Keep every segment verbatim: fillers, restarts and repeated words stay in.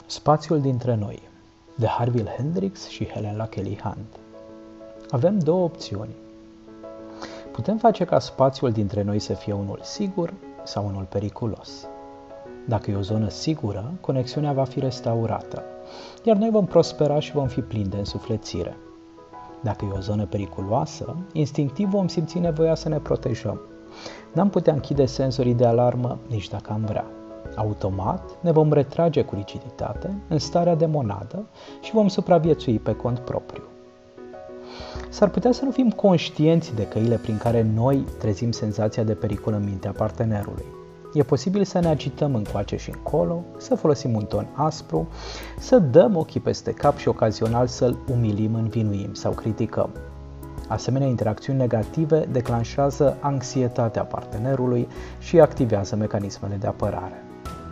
Spațiul dintre noi, de Harville Hendrix și Helen Kelly Hunt. Avem două opțiuni. Putem face ca spațiul dintre noi să fie unul sigur sau unul periculos. Dacă e o zonă sigură, conexiunea va fi restaurată, iar noi vom prospera și vom fi plini de însuflețire. Dacă e o zonă periculoasă, instinctiv vom simți nevoia să ne protejăm. N-am putea închide senzorii de alarmă nici dacă am vrea. Automat ne vom retrage cu rigiditate în starea de monadă și vom supraviețui pe cont propriu. S-ar putea să nu fim conștienți de căile prin care noi trezim senzația de pericol în mintea partenerului. E posibil să ne agităm încoace și încolo, să folosim un ton aspru, să dăm ochii peste cap și ocazional să-l umilim, învinuim sau criticăm. Asemenea, interacțiuni negative declanșează anxietatea partenerului și activează mecanismele de apărare.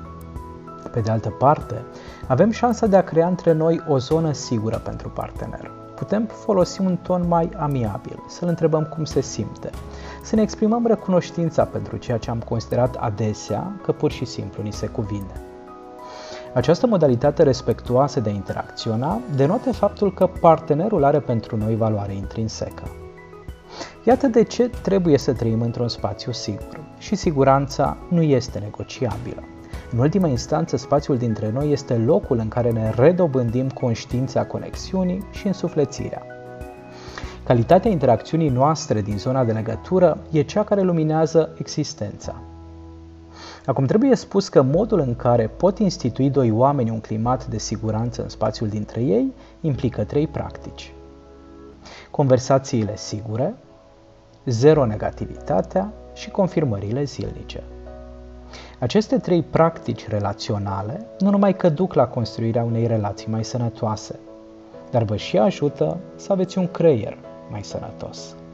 Pe de altă parte, avem șansa de a crea între noi o zonă sigură pentru partener. Putem folosi un ton mai amiabil, să-l întrebăm cum se simte, să ne exprimăm recunoștința pentru ceea ce am considerat adesea că pur și simplu ni se cuvine. Această modalitate respectuoasă de a interacționa denotă faptul că partenerul are pentru noi valoare intrinsecă. Iată de ce trebuie să trăim într-un spațiu sigur și siguranța nu este negociabilă. În ultima instanță, spațiul dintre noi este locul în care ne redobândim conștiința conexiunii și însuflețirea. Calitatea interacțiunii noastre din zona de legătură e cea care luminează existența. Acum trebuie spus că modul în care pot institui doi oameni un climat de siguranță în spațiul dintre ei implică trei practici. Conversațiile sigure, zero negativitatea și confirmările zilnice. Aceste trei practici relaționale nu numai că duc la construirea unei relații mai sănătoase, dar vă și ajută să aveți un creier mai sănătos.